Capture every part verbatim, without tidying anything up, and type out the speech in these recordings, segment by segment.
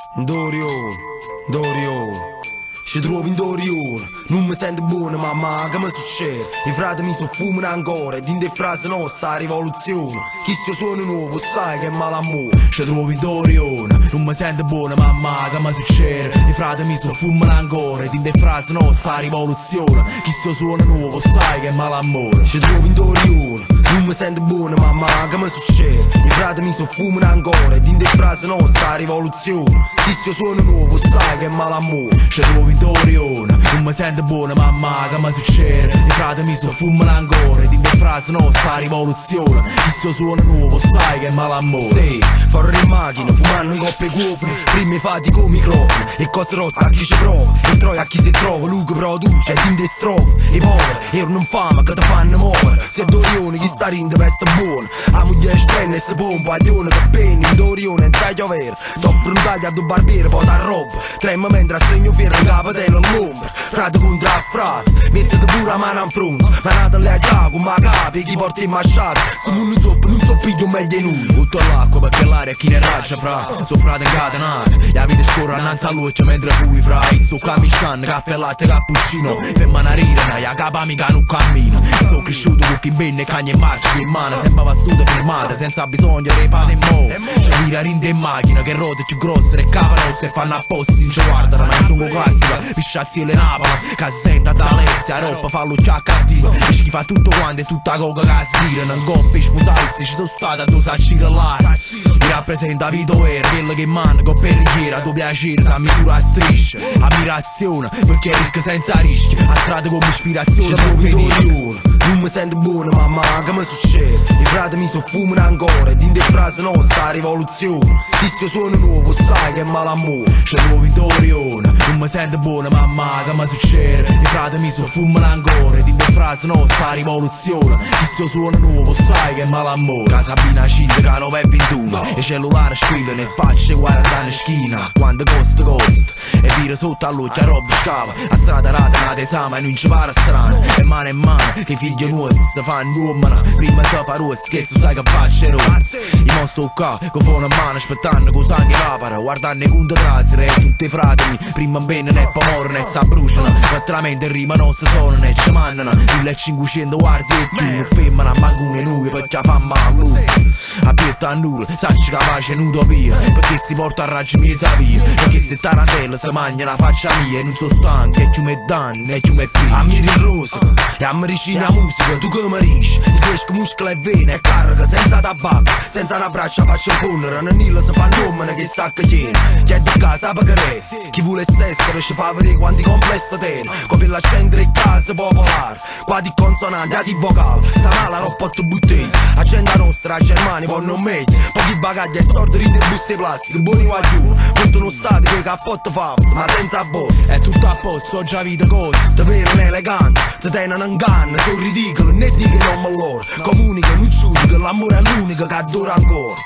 Dorion, Dorion, ci trovo in Dorion. Non mi sento buono, mamma, che mi succede? I frati mi soffumano ancora, ed in de frasi nostra rivoluzione. Chi si suona nuovo, sai che è malamore. Ci trovo in Dorion, non mi sento buono, mamma, che mi succede? I frati mi soffumano ancora, ed in de frasi nostra rivoluzione. Chi si suona nuovo, sai che è malamore. Ci trovo in Dorion, non mi sento buono, mamma, che mi succede? I frati mi soffumano ancora, ed in de frasi nostra rivoluzione. Chi si suona nuovo, sai che è malamore. Ci trovo in Dorion, non mi sento buono, mamma, che mi succede? I frati mi soffumano ancora, ed in de frasi nostra rivoluzione. Chi si suona nuovo, sai che è malamore. Sì, fuori in macchina, fumando in coppe cuofre, primi fatti con microfoni, e cose rosse a chi ci prova, e troia a chi si trova, lui che produce, ed in de strofe, i poveri, erano infame che ti fanno muovere. Se è Dorion chi sta rindo veste buono, a moglie spenne e si pompa, a lione che bene, in Dorion non sai piovere, t'offro un taglio a due barbiere, poi da roba, tremma mentre stregno fiero in capitello all'ombra, frate contro a frate, mettete pure la mano in fronte, ma nata lei sa come capi, chi porta in masciata, sto mondo zoppo, non so piglio meglio in lui. Butto all'acqua perché l'aria chi ne raggia fra, so frate incatenati, la vita scorre annanzi a luce mentre fui fra, sto camisciando, caffè e latte cappuccino, per manarire, la capa mica non cammina, sono cresciuto con chi bene e cagne e marci in mano, sembrava studio firmate, senza bisogno di repate in mo', c'è vira rinde in macchina, che rote più grosse, e capa rosse, fanno apposta, si ci guardano, ma sono classica, pisciazzi e le napola, che si senta da Alessia, roba fallo già cattiva, e schifa tutto quanto e tutta coca che si tira, non coppe sposarsi, ci sono state a due sacci là, mi rappresenta Vito Vera, quello che manca con perriera, tuo piacere, sa misura a strisce, ammirazione, perché è ricca senza rischi, a strada come ispirazione, ci trovo in Dorion, non mi sento buono, mamma, che mi succede? I frati mi soffumano ancora, ed in de frasi nostra rivoluzione, chi si suona nuovo, sai che è malamore. Ci trovo in Dorion, non mi sento buono, mamma, che mi succede? I frati mi soffumano ancora, ed in de frasi nostra rivoluzione, chi si suona nuovo, sai che è malamore. Casa Sabina cinque che nove e ventuno, e cellulare squillano e facce guardare in schina, quando costa costa, e vira sotto all'occhio a roba scava, a strada rata una tesama e non ci pare strano, e mano in mano, che figli nuovi si fanno uomini, prima si fa rossa, che tu sai che faccia rossa, i mostri qua, che fanno a mano aspettando che sangue evapora, guardando i conti trasere, e tutti i fratelli, prima bene e poi morrono e si abbruciano, veramente rima non si sono e ci mandano, millecinquecento guardi e più, femmina a mancune nuove perché fa male. Aperta a nulla, sacci capace un'utopia, perché si porta a raggio mia via, perché se tarantella si mangia la faccia mia, e non so stanco, e più me danno, e più me più. Ammiri il rosa, e ammiricini la musica, tu che mi riesci, ti cresco muscoli e vene, e carica, senza tabacco, senza una braccia faccio correre, non nilla si fa nome che sa che tiene, chi è di casa pa che chi vuole essere ci fa vedere quanti complessi tiene, come l'accendere in casa popolare, qua di consonanti, a di vocale, sta male non porto bottiglie, accenda nostra, Germania, poi non meglio, pochi bagagli e sordi rinde buste plastiche, buoni guaglioni, punto uno stato che cappotto fabs, ma senza bordo, è tutto a posto, ho già vita cosa, te vedono elegante, te tengono in canna, sono ridicolo, né dico non me loro, comunica, non giudica, l'amore è l'unico che dura ancora.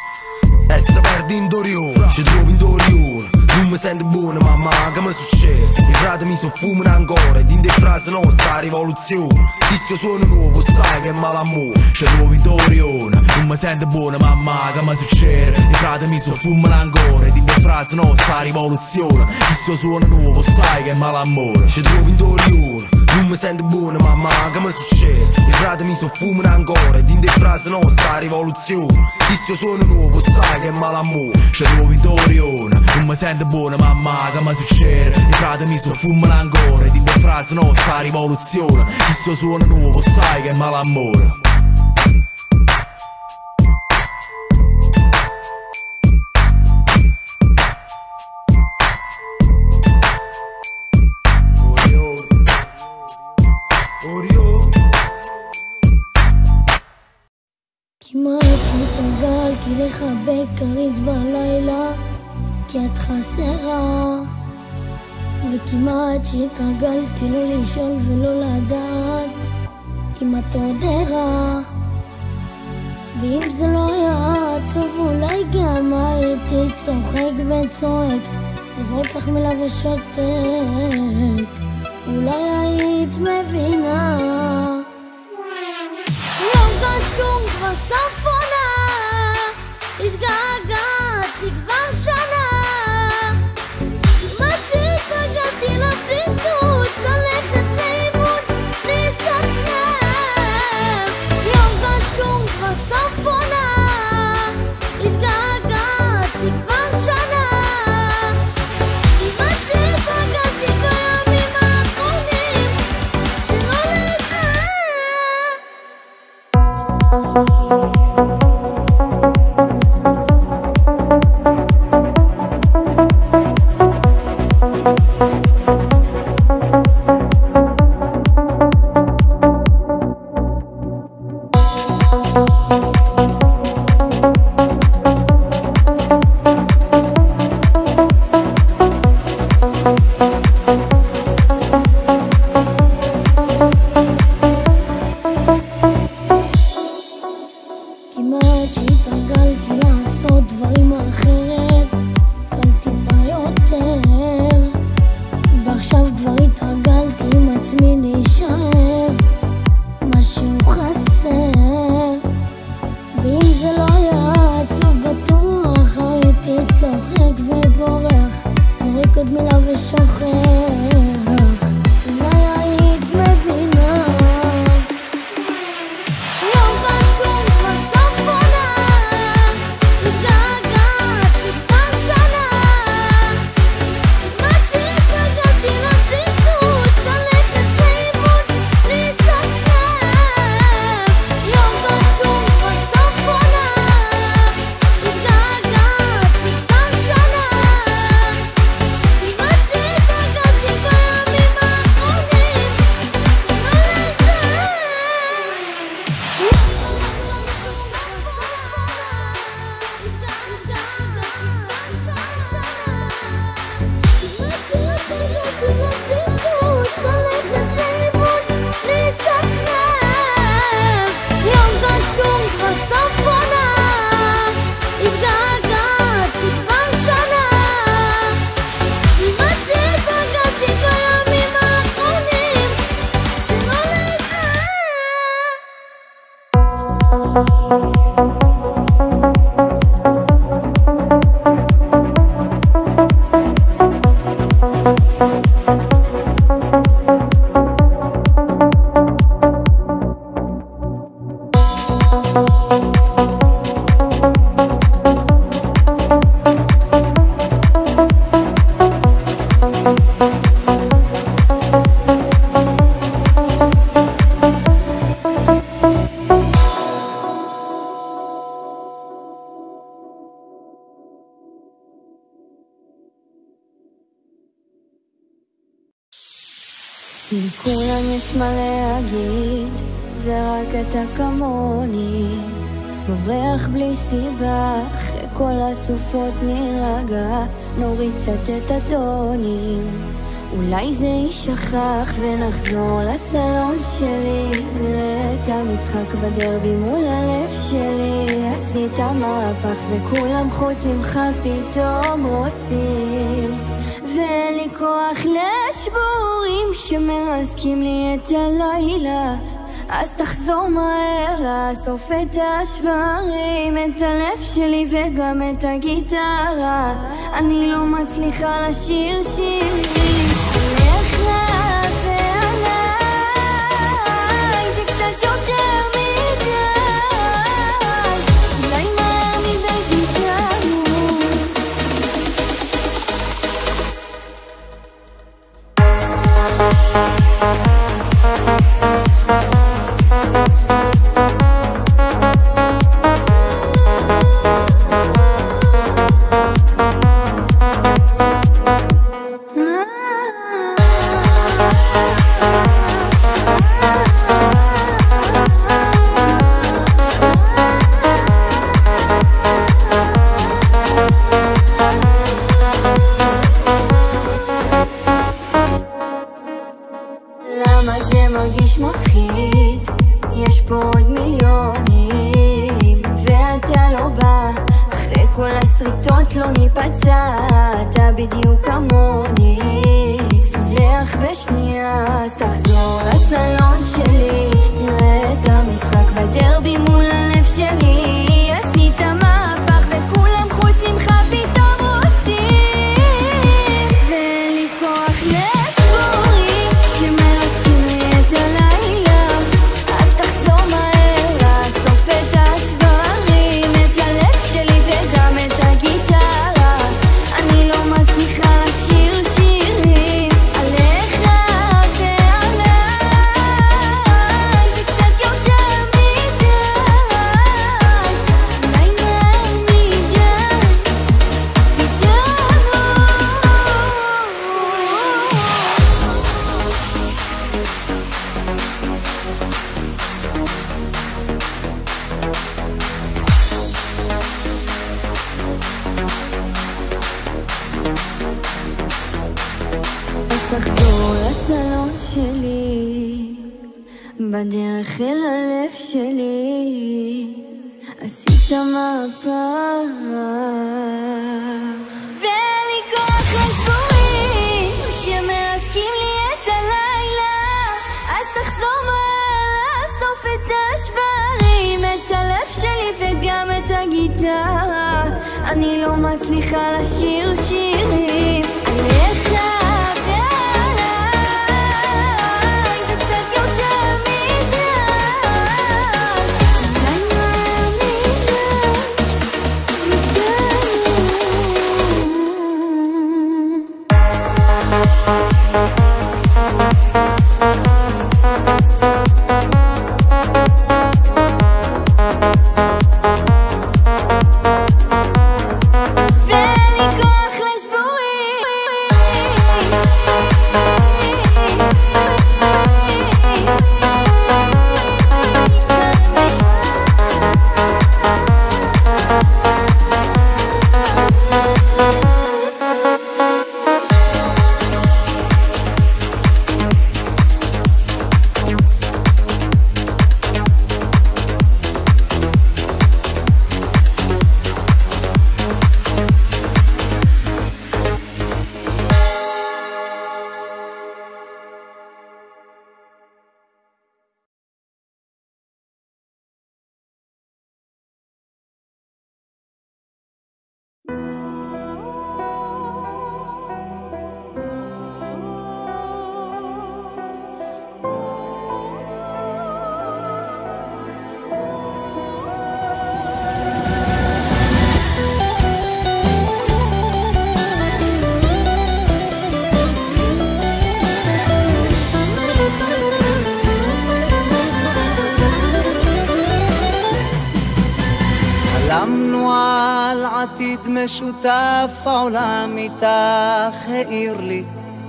E se perdi in Dorion, ci trovo in Dorion, non mi sento buono, mamma, che mi succede? I frati mi soffumano ancora, ed in de frasi nostra rivoluzione, chi si suona nuovo, sai che è malamore. Ci trovo in Dorion, non mi sento buono, mamma, che mi succede? I frati mi soffumano ancora, ed in de frasi nostra rivoluzione, chi si suona nuovo, sai che è malamore. Ci trovo in Dorion, non mi sento buono, mamma, che mi succede? I frati mi soffumano ancora, ed in de frasi nostra rivoluzione, chi si suona nuovo, sai che è malamore. Ci trovo in Dorion, non mi sento buono, mamma, che mi succede? I frati mi soffumano ancora, ed in de frasi nostra rivoluzione, chi si suona nuovo, sai che è malamore. כמעט התרגלתי לחבק כרית בלילה כי את חסרה וכמעט שהתרגלתי לא לשאול ולא לדעת אם את עוד ערה ואם זה לא היה עצוב אולי גם הייתי צוחק וצועק וזרוק לך מילה ושותק אולי היית מבינה לא קשור כבר סוף עונה התגעגעתי כבר שנה צוחק ובורח, זורק עוד מילה ושוכח. אולי היית מבינה יום קשור בסוף עונה, מתגעגעת כבר שנה, כמעט שהתגעגעתי לציטוט, ללכת לאיבוד בלי ספק. יום קשור בסוף עונה, מתגעגעת כבר שנה, כמעט שהתגעגעתי בימים האחרונים, לכולם יש מה להגיד, ורק אתה כמוני בורח בלי סיבה, אחרי כל הסופות נירגע, נוריד קצת את הטונים, אולי זה יישכח ונחזור לסלון שלי, נראה את המשחק בדרבי מול הלב שלי. עשית מהפך וכולם חוץ ממך פתאום רוצים, ואין לי כוח לשבורים שמרסקים לי את הלילה, אז תחזור מהר לאסוף את השברים, את הלב שלי וגם את הגיטרה, אני לא מצליחה לשיר שירים. לך לאט ועליי, זה קצת יותר מדי, אולי מהר מדי גיטרנו. למה זה מרגיש מפחיד? יש פה עוד מיליונים ואתה לא בא, אחרי כל הסריטות לא ניפצע, אתה בדיוק כמוני, סולח בשנייה, אז תחזור לסלון שלי, נראה את המשחק בדרבי מול הלב שלי. עשית מהפך וכולם חוץ ממך פתאום רוצים, ואין לי כוח לסבורים שמרסקים לי את הלילה, אז תחזור מהר לאסוף את השברים, את הלב שלי וגם את הגיטרה, אני לא מצליחה לשיר שירים. עליך ועליי, זה קצת יותר מדי, אולי מהר מדי, אז תחזור לסלון שלי, בדרך אל הלב שלי, עשית מהפך, ואין לי כוח לסבורים שמרסקים לי את הלילה, אז תחזור מהר לאסוף את השברים, את הלב שלי וגם את הגיטרה, אני לא מצליחה לשיר שירים עליך ועליי, זה קצת יותר מדי, אולי חלמנו על עתיד משותף, העולם איתך העיר לי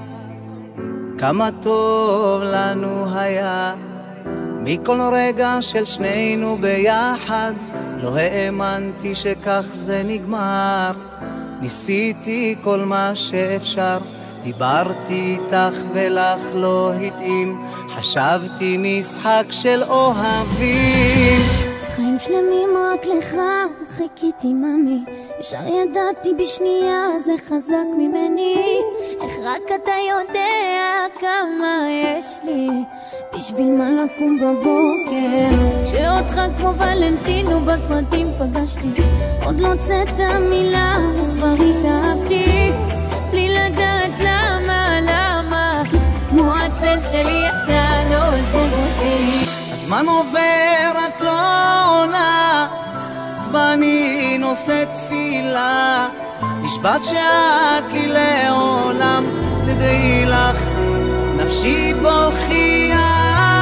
כמה טוב לנו היה מכל רגע של שנינו ביחד. לא האמנתי שכך זה נגמר, ניסיתי כל מה שאפשר, דיברתי איתך ולך לא התאים, חשבתי משחק של אוהבים, חיים שלמים רק לך, חיכיתי ממי, ישר ידעתי בשנייה, זה חזק ממני, איך רק אתה יודע כמה יש לי, בשביל מה לקום בבוקר, כשאותך כמו ולנטינו בסרטים פגשתי, עוד לא צאת המילה, כבר התאהבתי, בלי לדעת למה, למה, כמו הצל שלי אתה לא עוזב אותי. הזמן עובר את לא עונה, ואני נושא תפילה, נשבעת שאת לי לעולם, תדעי לך נפשי בוכייה.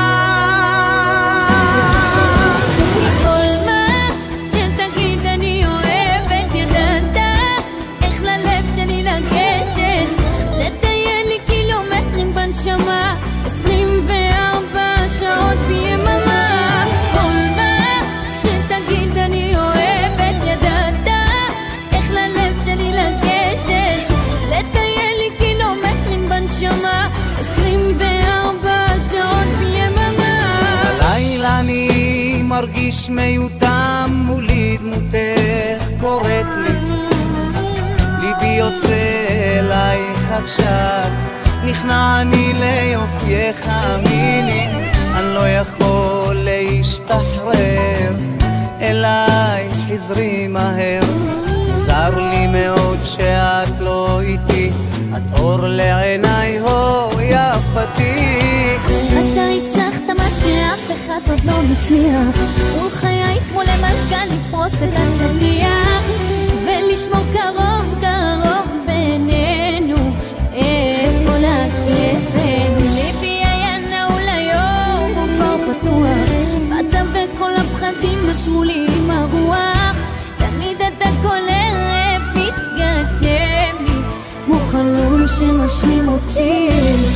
מכל מה שתגיד אני אוהבת, ידעת איך ללב שלי לגשת, לטייל לי קילומטרים בנשמה, עשרים וארבע שעות ביממה. כל מה שתגיד אני אוהבת, ידעת איך ללב שלי לגשת, לטייל לי קילומטרים בנשמה, עשרים וארבע שעות ביממה. בלילה אני מרגיש מיותם, מולי דמותך קוראת לי, ליבי יוצא אלייך עכשיו, נכנע אני ליופייך אמיני, אני לא יכול להשתחרר, אליי חזרי מהר, מוזר לי מאוד שאת לא איתי, את אור לעיניי הו יפתי. אתה הצלחת מה שאף אחד עוד לא מצליח, מול חיי כמו למלכה לפרוס את השטיח, ולשמור קרוב קרוב בינינו את כל הקסם. ליבי היה נעול היום, הוא כבר פתוח, באת וכל הפחדים נשרו לי עם הרוח, תמיד אתה כל ערב מתגשם לי כמו חלום שמשלים אותי.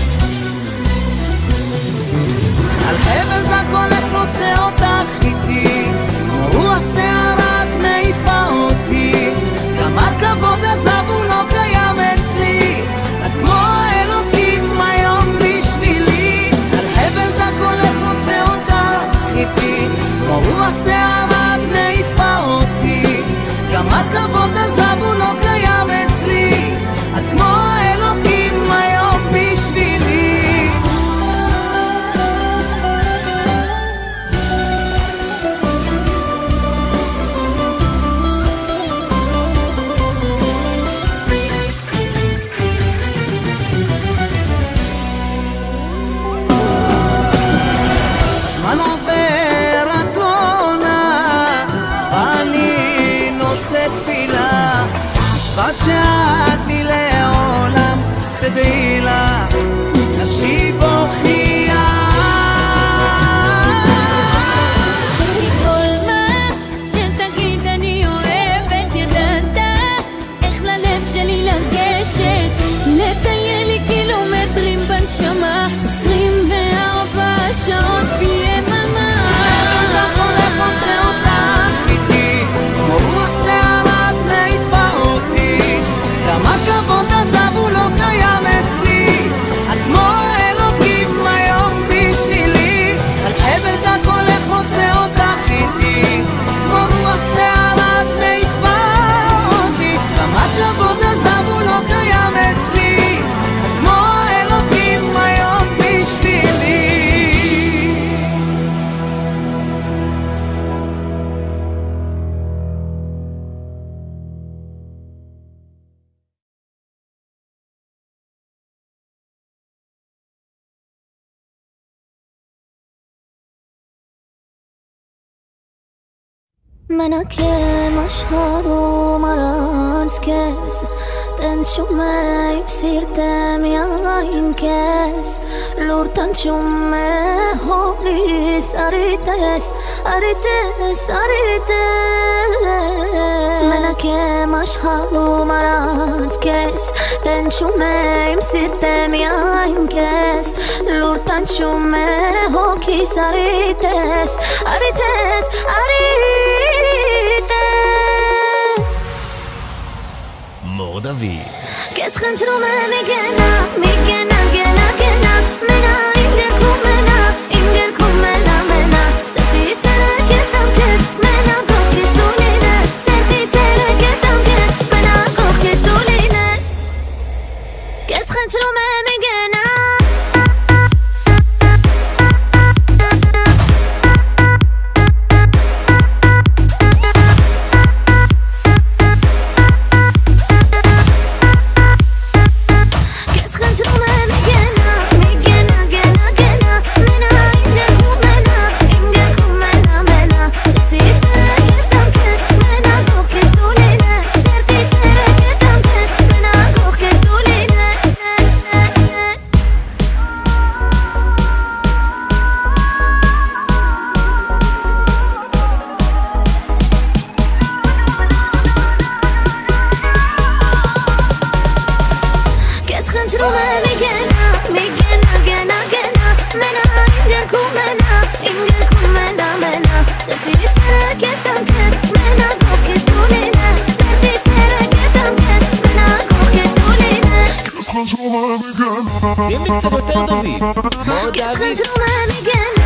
על חבל והקולך רוצה אותך איתי, כמו רוח שערת מעיפה אותי, גם הכבוד עזב הוא לא קיים אצלי, את כמו האלוקים היום בשבילי. על חבל והקולך רוצה אותך איתי, כמו רוח שערת מעיפה אותי, גם הכבוד עזב הוא לא קיים אצלי, את כמו האלוקים היום בשבילי. עד שאת לי לעולם, תדעי לך, נפשי בוכייה. מכל מה שתגיד אני אוהבת, ידעת איך ללב שלי לגשת, לטייל לי קילומטרים בנשמה, עשרים וארבע שעות ביממה. אתה הולך רוצה אותך איתי, כמו רוח שערת מעיפה אותי, כמה כבוד עזב הוא לא קיים אצלי, את כמו אלוקים היום בשבילי, על חבל דק הולך רוצה אותך איתי, כמו רוח שערת מעיפה אותי, כמה כבוד עזב הוא לא קיים אצלי, את כמו אלוקים היום בשבילי. منكم أشهر مرات كاس تنشمي بسيرتم يا عين كاس لور تنشمي هوليس أريتس أريتس أريتس منكم أشهر مرات كاس تنشمي بسيرتم يا عين كاس لور تنشمي هوليس أريتس أريتس أريتس מור דוד كسخن شنو ما مجنا مجنا جنا جنا منا إنجلكم منا إنجلكم منا منا سبي سلك تمكس منا كوكس تولينا سبي سلك تمكس منا كوكس تولينا كسخن شنو ما مجنا שים לי קצת יותר דוד, מור דוד.